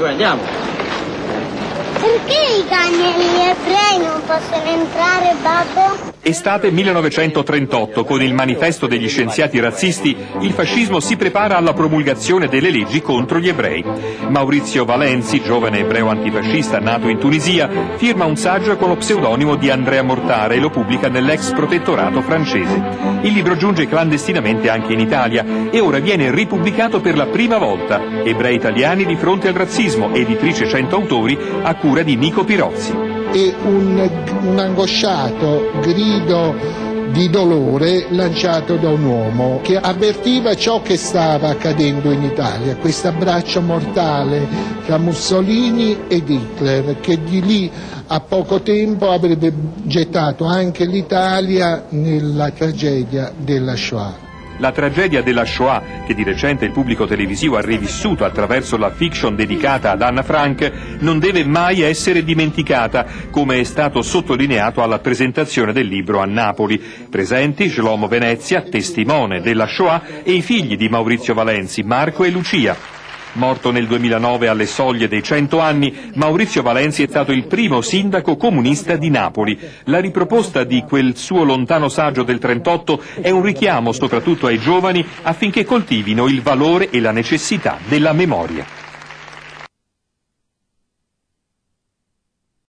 Poi andiamo. Perché i cani e gli ebrei non possono entrare, babbo? Estate 1938, con il manifesto degli scienziati razzisti, il fascismo si prepara alla promulgazione delle leggi contro gli ebrei. Maurizio Valenzi, giovane ebreo antifascista nato in Tunisia, firma un saggio con lo pseudonimo di Andrea Mortara e lo pubblica nell'ex protettorato francese. Il libro giunge clandestinamente anche in Italia e ora viene ripubblicato per la prima volta. Ebrei italiani di fronte al razzismo, editrice 100 autori, a cura di Nico Pirozzi. E un angosciato grido di dolore lanciato da un uomo che avvertiva ciò che stava accadendo in Italia, questo abbraccio mortale tra Mussolini ed Hitler, che di lì a poco tempo avrebbe gettato anche l'Italia nella tragedia della Shoah. La tragedia della Shoah, che di recente il pubblico televisivo ha rivissuto attraverso la fiction dedicata ad Anna Frank, non deve mai essere dimenticata, come è stato sottolineato alla presentazione del libro a Napoli. Presenti Shlomo Venezia, testimone della Shoah, e i figli di Maurizio Valenzi, Marco e Lucia. Morto nel 2009 alle soglie dei 100 anni, Maurizio Valenzi è stato il primo sindaco comunista di Napoli. La riproposta di quel suo lontano saggio del 38 è un richiamo soprattutto ai giovani affinché coltivino il valore e la necessità della memoria.